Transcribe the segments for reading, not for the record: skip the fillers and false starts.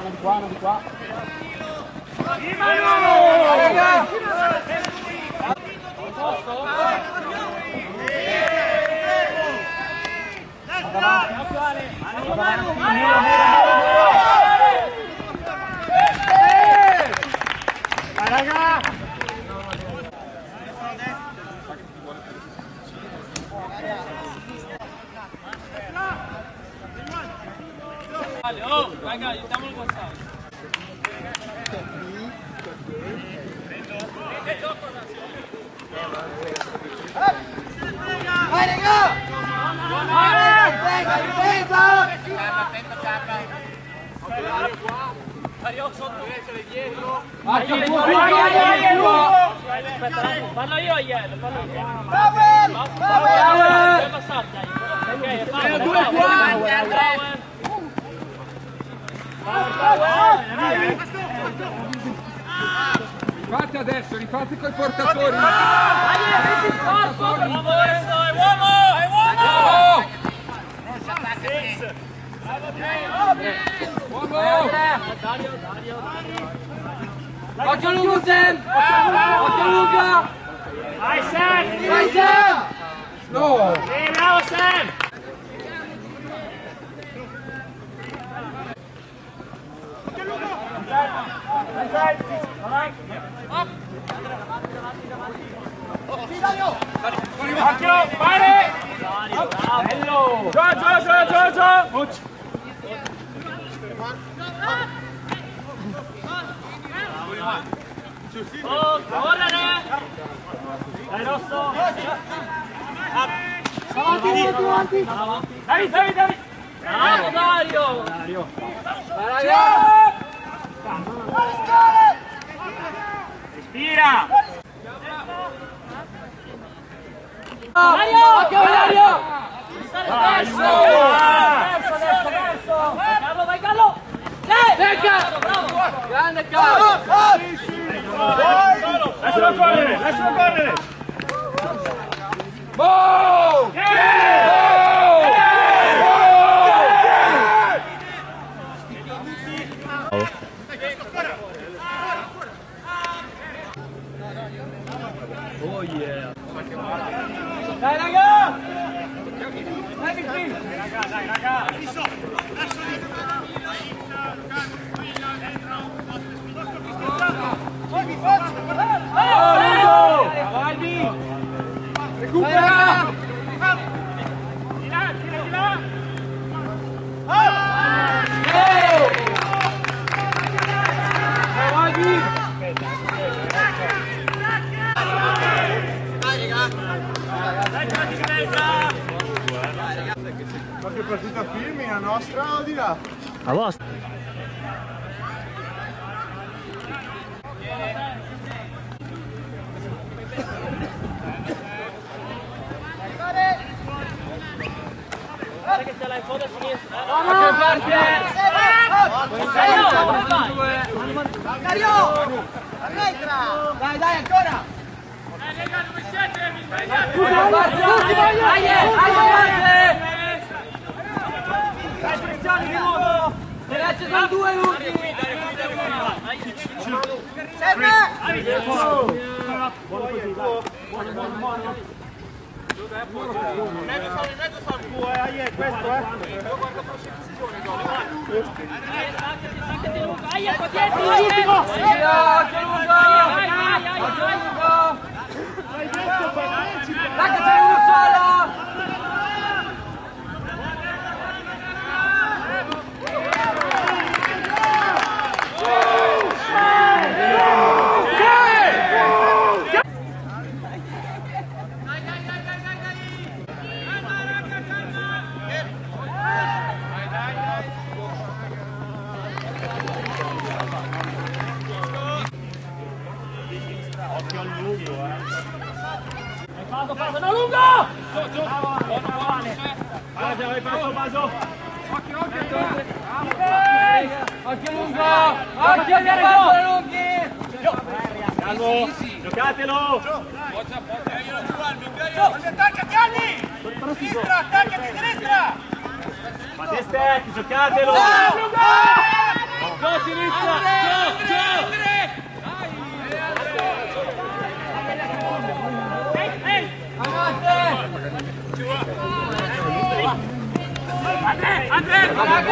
di qua, di qua. Oh, raga, aiutiamolo a passare. Vai raga! Difesa! Mario sotto, dietro. Aspetta, parlo io a Iello, parlo io. Pavel! Dove passate? Ok, Rifate adesso, rifate coi portatori. È uomo! Occhio lungo Sam! Occhio lungo! Vai Sam! Vai Sam! No! Bravo Sam! Occhio, fare! Bello! Giù! Oh, correre! Dai Rosso! Avanti! David! Bravo Dario! Respira! Dario! Occhio Dario! Verso! Vai Gallo! Becca! Bravo! Grande Carlo! Lascialo correre! Boh! Oh yeah! Dai raga! Dai qui! Raga! Avanti! Recupera! Di là! Avanti! Qualche partita filmi, la nostra o di là? A vostra! Guarda che ce l'hai in fondo a sinistra! Occhio parte! Dario! Dai, ancora! Dove siete? Mi sbagliate! Dai, pressione di nuovo! Ci sono due ultimi! Sempre! Mezzo salvo, questo Staccati Luca! Aia, qua dietro! Dai che c'è uno solo! Occhio al lungo, Passo, no lungo! Paso! Occhio! Occhio lungo! Occhio che arrivano lunghi! Calmo! Giocatelo! Attaccati Anni! Sinistra, attaccati sinistra! Fate step, giocatelo! Lungo! Go sinistra! Andrea!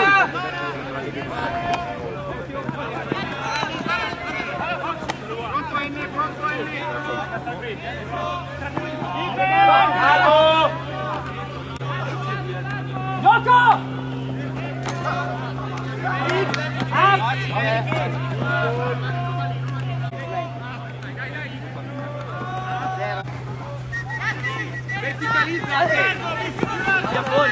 Gioco! Verticalizza! Via fuori!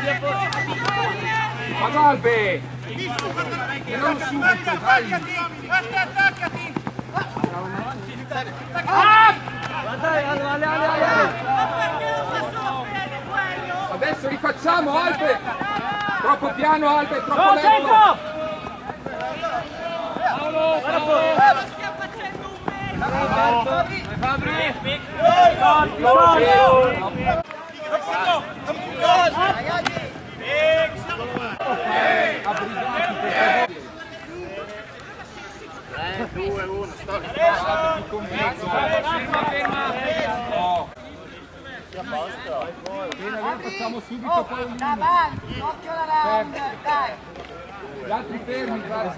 Adalbe! E non subito, dai! Attaccati! Adesso rifacciamo, Albe! Troppo piano, Albe, troppo Go, lento! centro! Facciamo subito poi un Davanti, occhio alla round, dai! gli altri fermi, guarda.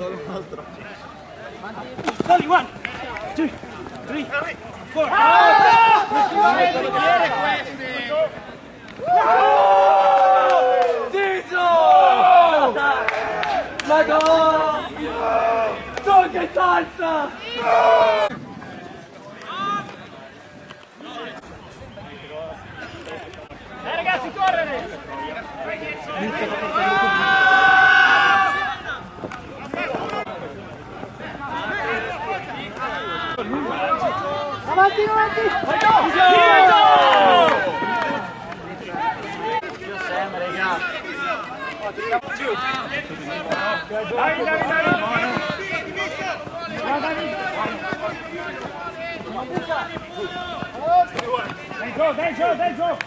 Soli, 1, 2, 3, 4. Zizzo! Madonna! So che salsa! Ragazzi, correre! Avanti! Dai giù!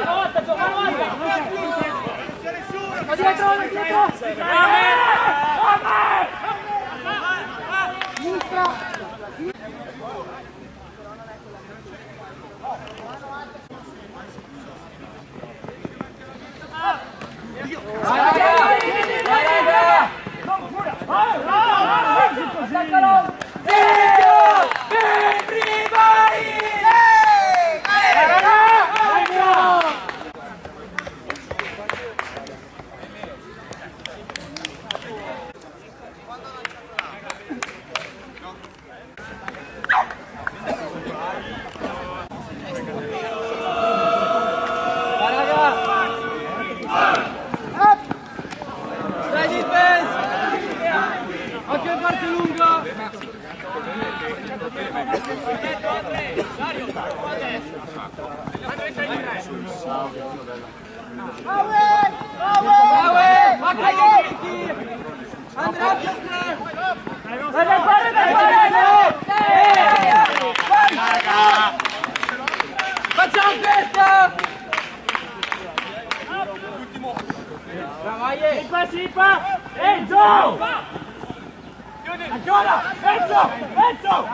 Dai difesa! Occhio al parte lungo! Andrea più facciamo questa! Sipa! Ehi, giù! Ancora! Enzo!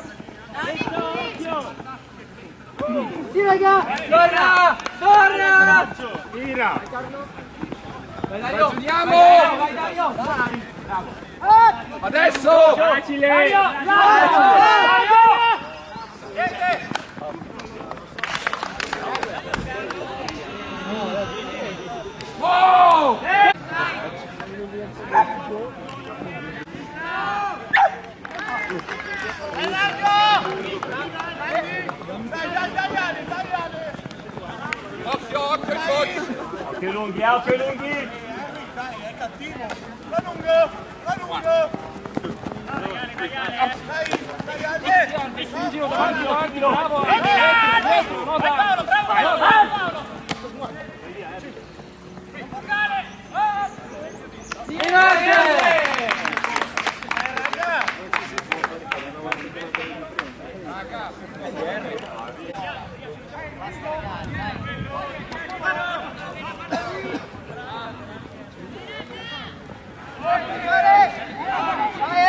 Sì, raga! Torna! Tira! Ragioniamo! Vai Dario! Adesso! Facile! Oh! Occhio il coach! Occhio lunghi! Dai, è cattivo! La lungo! Dai, Stringilo davanti, bravo! Dietro, no dai! Bravo! Vai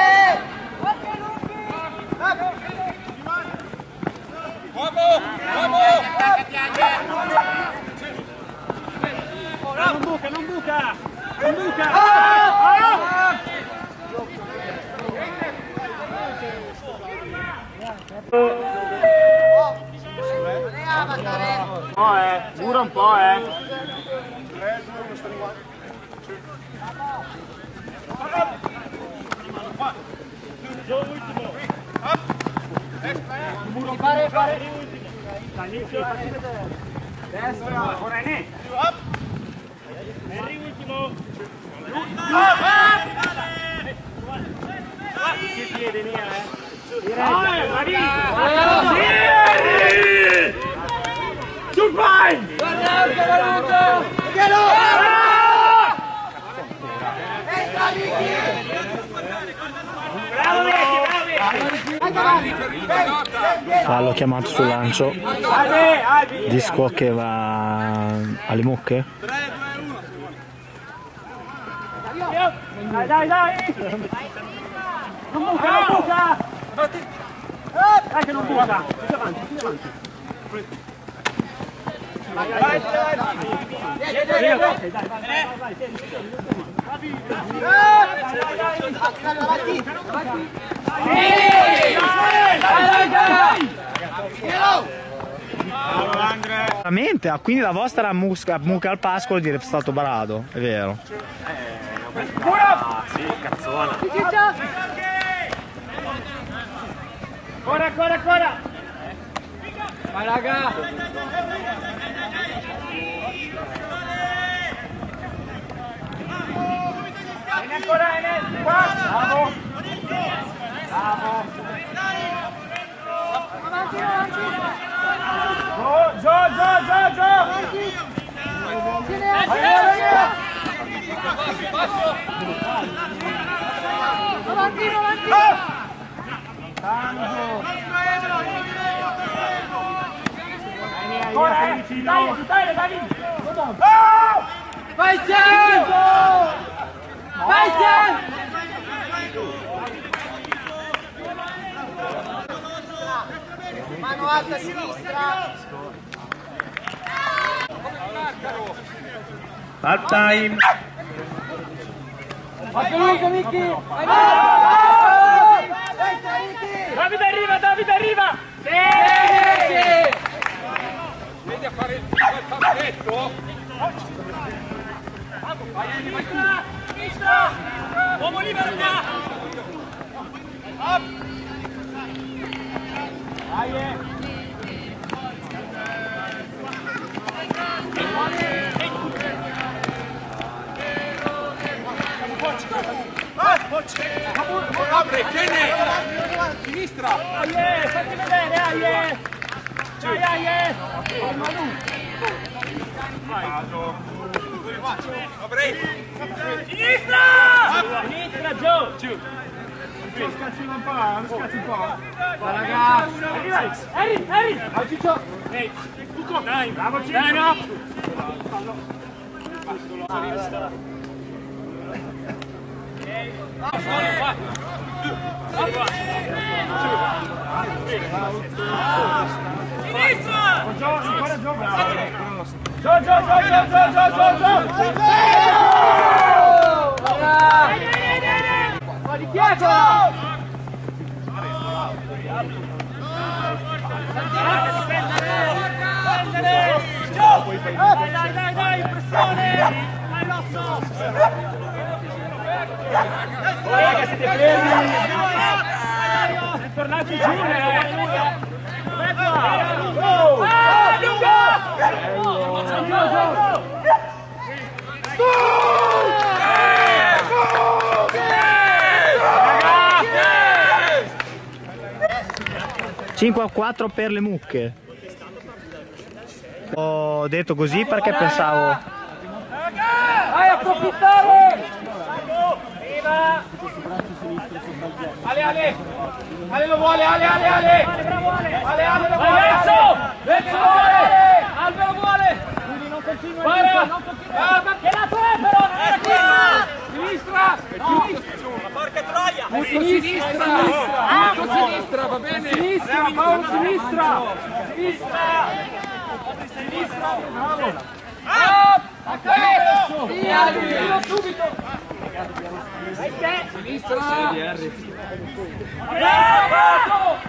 Non buca, non buca! Non buca! Dura un po', Fare. Destra, Corene! Henry ultimo! Che piede mia, Sul pine! Fallo chiamato sul lancio. Disco che va alle mucche. Dai! Non buca, non buca! Dai che non buca! Più avanti! Vai! Veramente? Ah, quindi la vostra mucca al pascolo di Stato Barado, è vero? Sì, cazzona! Ancora! Vai raga! Vieni ancora, Enes! Qua! Bravo! Gio! Avanti! Ancora, dai! Vai Sen! Mano alta a sinistra! Half time! Micchi! Davide arriva! Sì! Vedi a fare il fazzoletto? Sinistra! Uomo libero qua! Apri, tieni! Sinistra! Fatti vedere, Dai! Apri! Sinistra, Gio! Scacci un po'. Ragazzi! Harry! Ehi, Cucco! Dai, bravo Ciccio! Dai, no! Sinistra! Ancora Gio, bravo! Ma di Pietro! Dai, pressione! Vai Rosso! Raga, siete fermi! Tornate giù! Cinque a 4 per le mucche. Ho detto così perché pensavo. Vai, approfittare! Viva! Ale lo vuole, Ale lo vuole! Verso vuole! Albe lo vuole! Quindi non continua Guarda! Che lato è però? Sinistra! Porca troia! Molto sinistra! Molto sinistra, va bene! Sinistra, Paolo, sinistra! Sinistra! Bravo! Up! Ali, subito! Sinistra! Bravo!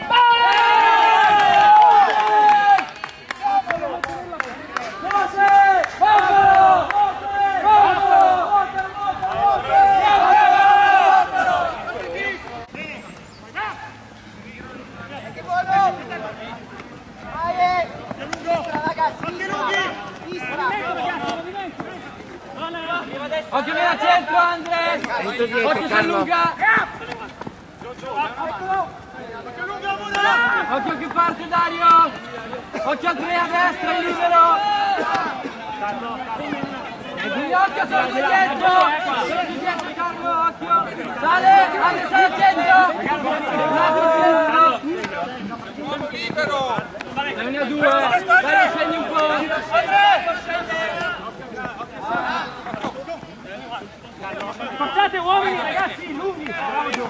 Occhio nel centro, Andres! Occhio se allunga! Occhio che parte, Dario! Occhio a 3 a destra, è libero! Occhio, sono qui dietro! Sono qui dietro, Carlo, occhio! Sale! Andres al centro! L'altro centro! Uomo libero! Ne ha 2! Dai, scegli un po'! Portate uomini ragazzi, lunghi! Bravo Gio!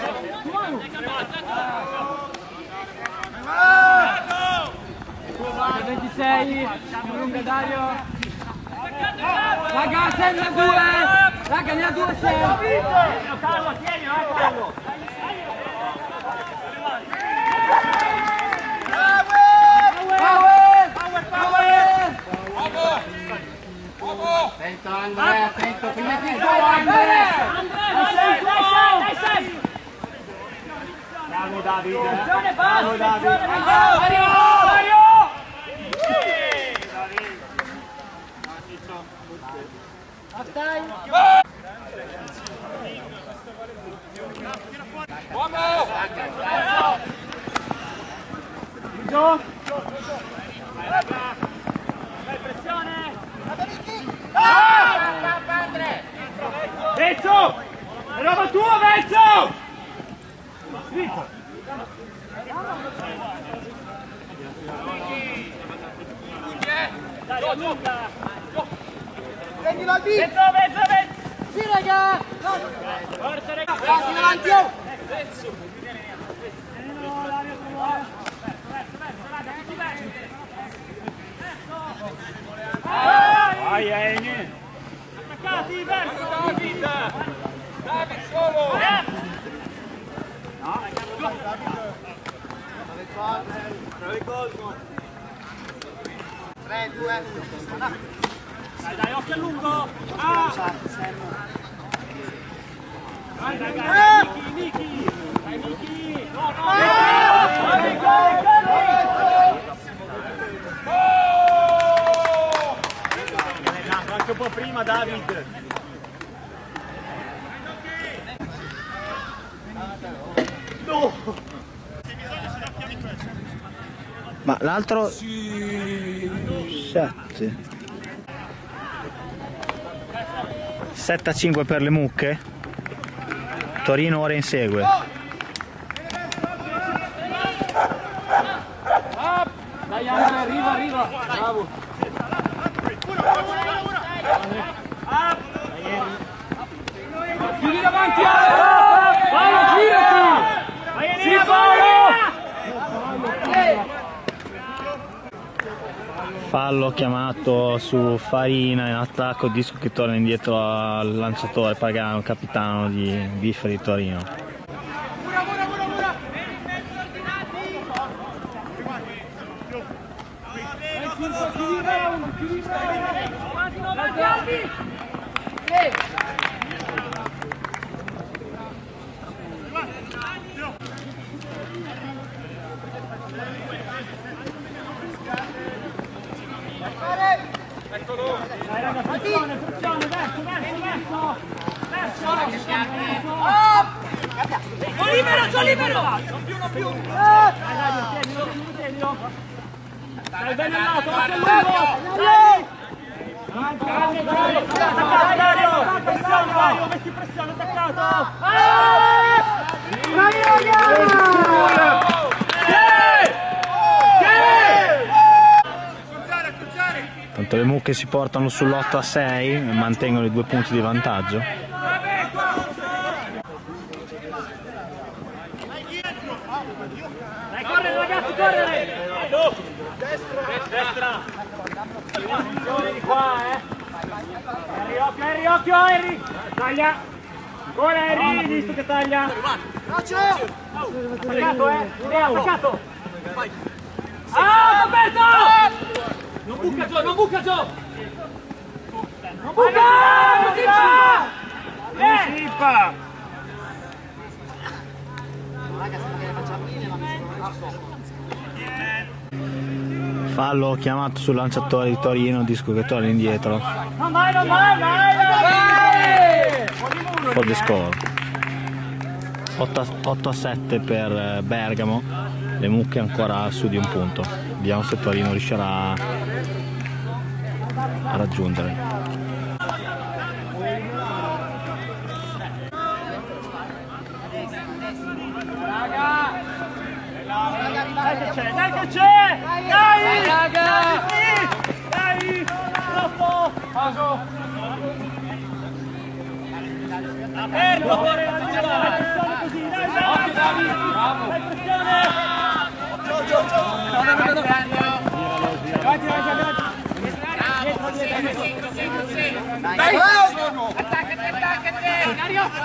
26, lunga Dario. Raga, sei ne ha 2! Raga, ne ha 2 sei! Carlo, tienilo, Carlo! Attento Andrea, attento, prima ti sbagli Andrea! Dai, sei! Bravo Davide! Bravo Davide! Mario! Uomo! Gio! Dai, pressione! Vezzo! È roba tua, Vezzo! Dai, allunga! Prendilo al beat! Vezzo! Sì, raga! Forza, raga! Passi davanti, oh! Vai, Eni! Attaccati, verso! David solo! Tre, due, Dai, occhio a lungo! Vai, ragazzi! Niki! Dai, Niki! No, anche un po' prima, David! No! Ma l'altro 7-5 per le mucche. Torino ora insegue. Dai Andrea, arriva! Bravo! Chiudi davanti! Vai, girati! Sì, Paolo! Fallo chiamato su Farina in attacco, disco che torna indietro al lanciatore Pagano, capitano di Biffa di Torino. Dai raga, pressione, verso! Sono libero! Non più! Dai, tienilo! Dai, bene al lato, occhio al lungo! Dai, Dario! Pressione, Dario, metti pressione, attaccato! Tanto le mucche si portano sull'8-6 e mantengono i 2 punti di vantaggio. Dai, correre ragazzi, correre! Destra! Attenzione di qua, Arriva occhio Henry! Taglia! Ancora Henry, visto che taglia! Attaccato, attaccato! Ah, Roberto! Non buca Gio, non buca Gio! Non buca! Simpa! Fallo chiamato sul lanciatore di Torino, disco che torna indietro. Non vai, non vai, vai! For the score. 8-7 per Bergamo, le mucche ancora su di un punto. Vediamo se Torino riuscirà a raggiungere. Dai che c'è, dai che c'è! Dai! raga! Dai! Troppo! Paso! Aperto! Pressione così, dai, dai! Bravo! Dai, pressione! Dai! Attaccati!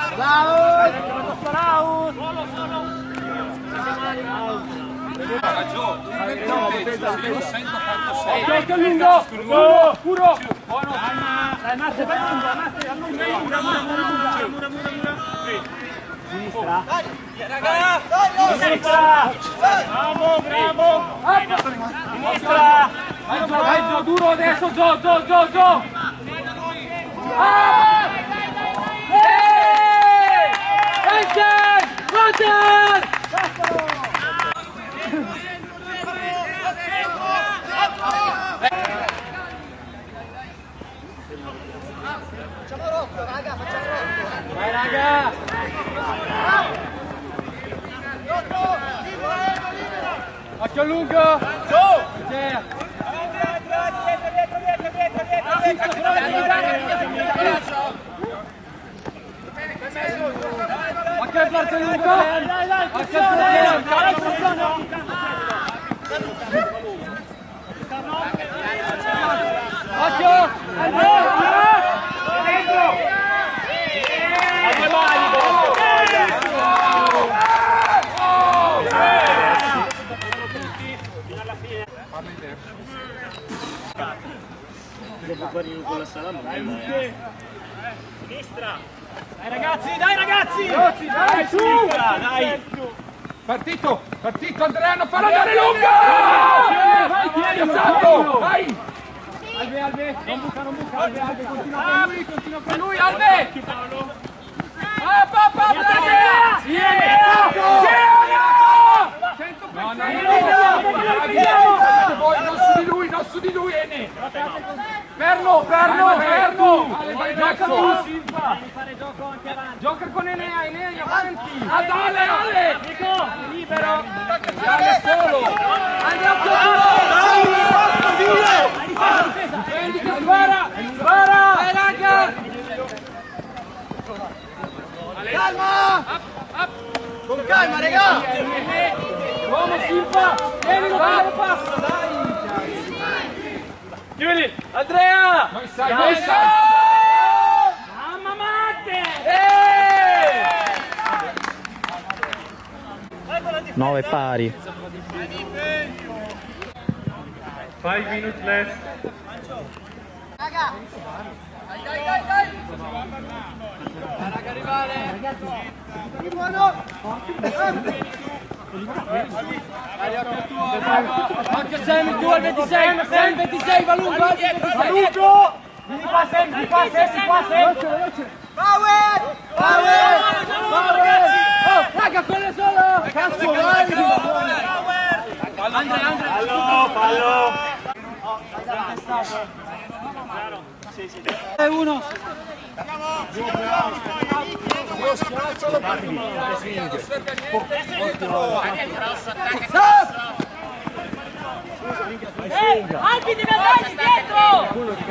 Bravo! Occhio lungo! Puro! Buono! Dai, Matte, vai lungo! Sinistra! Sinistra! Bravo, bravo! Sinistra! Vai Gio, duro adesso, Gio! Ah! Walter! Facciamo rotto, raga, facciamo rotto. Vai raga! Occhio lungo! C'è! Occhio al parte lungo! Dai, pressione! Occhio! Dopo Torino con la salamandra. Sinistra! Dai ragazzi! Dai, su! Dai! Partito, Andrea, non farlo andare lungo! Vai, tieni, Santo! Vai! Albe, non buca, Albe, continua con lui, Albe! Non su di lui, Ene! Fermo! Vai, Gioca tu, Gioco! Silva! Devi fare gioco anche avanti. Gioca con Enea avanti! Ale! Nico, libero. Ale solo! Andiamo Difesa. Prendi che spara! Vai raga! Calma! Con calma, raga! Uomo Silva! Vieni, lo passa, dai! Chiudi. Andrea! Noi sai! Mamma Matte. 9 pari. 5 minutes left. Raga! Dai! Raga, rivale! Buono! Anche Sam, tu al 26! Sam 26, va lungo! Va Lungo. Vieni qua, Sam. Power! Oh, raga, quello solo! Cazzo, vai! Andrea. Fallo. È uno! Albi, devi andarci dietro.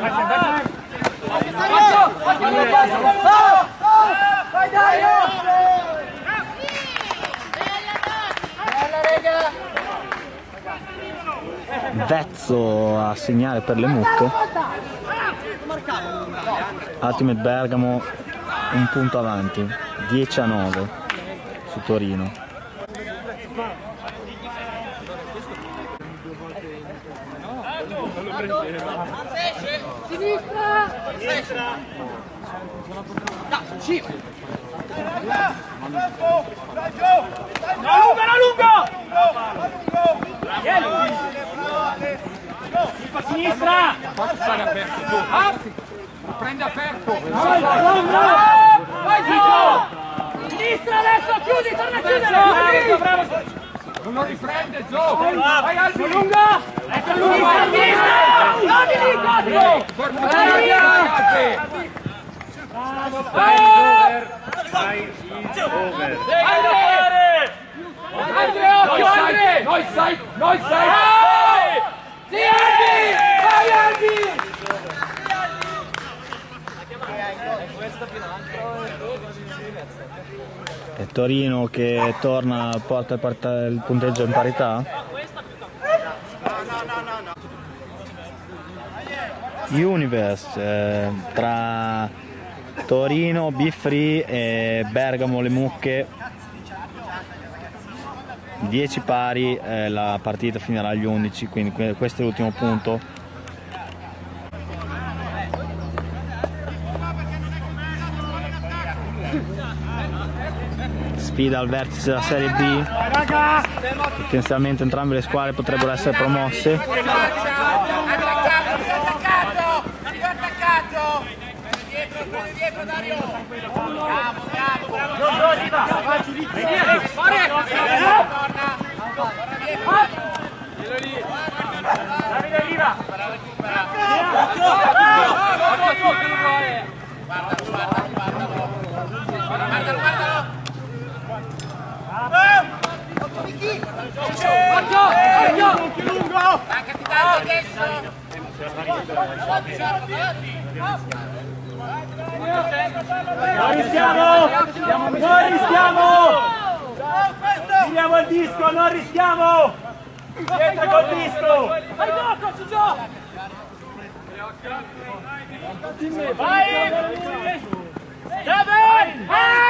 Vai dai! Bella raga! Vezzo a segnare per le mucche. Ultimate Bergamo un punto avanti, 10-9 su Torino. Sinistra! A sinistra! Faccio stare aperto tu. Prende aperto. Vai giù! Sinistra adesso, chiudi, torna a chiudere! Bravo! Non lo riprende, Gio. Vai Albi. Lunga! Ecco sinistra, sinistra! Dodi lì, dodi! Vai Albi. Andre, occhio, Andre! Noi sai! Sì, Albi! Vai, Albi! E Torino che torna, porta il punteggio in parità. Universe tra Torino, Bifri e Bergamo Le Mucche, 10 pari, la partita finirà agli 11, quindi questo è l'ultimo punto. Sfida al vertice della Serie B, potenzialmente entrambe le squadre potrebbero essere promosse. Dietro Dario! Bravo! Davide Riva! Non rischiamo! Non rischiamo! Tiriamo il disco, non rischiamo! Dietro col disco! Vai gioco, su gioco! Vai! Dove?